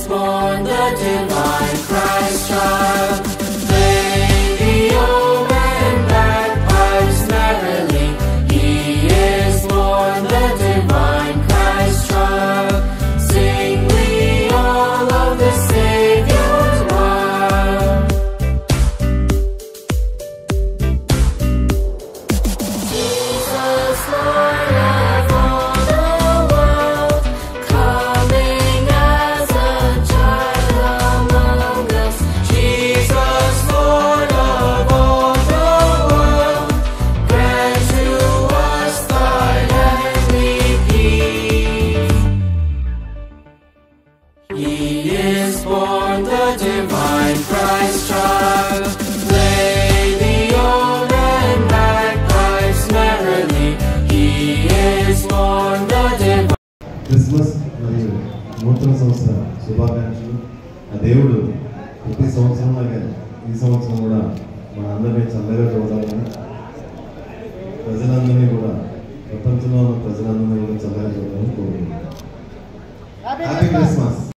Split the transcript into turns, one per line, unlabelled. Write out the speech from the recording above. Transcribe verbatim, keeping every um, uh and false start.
born, the divine Christ child. Playing the omen bagpipes merrily, He is born, the divine Christ child. Sing we all of the Savior's wild. Jesus, Lord of all the world, coming as a child among us. Jesus, Lord of all the world, grant to us thy heavenly peace. He is born, the divine Christ child. Play the omen bagpipes merrily, He is born, the divine.
Christmas మరియు నూతన సంవత్సర శుభాకాంక్షలు. ఆ దేవుడు ప్రతి సంవత్సరం లాగా ఈ సంవత్సరం కూడా మన అందరినీ చల్లగా చూడాలని, ప్రజలందరినీ కూడా ప్రపంచంలో ఉన్న ప్రజలందరినీ కూడా చల్లగా చూడాలని కోరుకుంటున్నాను. Happy Christmas.